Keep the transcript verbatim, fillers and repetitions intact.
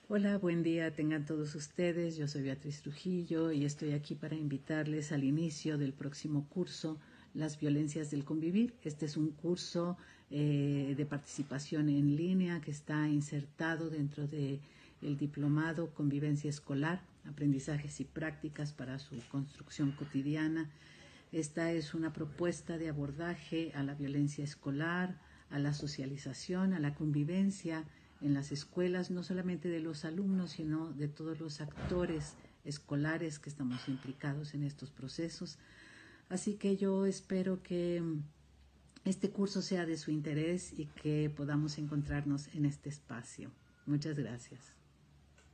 Hola, buen día tengan todos ustedes. Yo soy Beatriz Trujillo y estoy aquí para invitarles al inicio del próximo curso, Las violencias del convivir. Este es un curso eh, de participación en línea que está insertado dentro del diplomado Convivencia Escolar, Aprendizajes y Prácticas para su construcción cotidiana. Esta es una propuesta de abordaje a la violencia escolar, a la socialización, a la convivencia en las escuelas, no solamente de los alumnos, sino de todos los actores escolares que estamos implicados en estos procesos. Así que yo espero que este curso sea de su interés y que podamos encontrarnos en este espacio. Muchas gracias.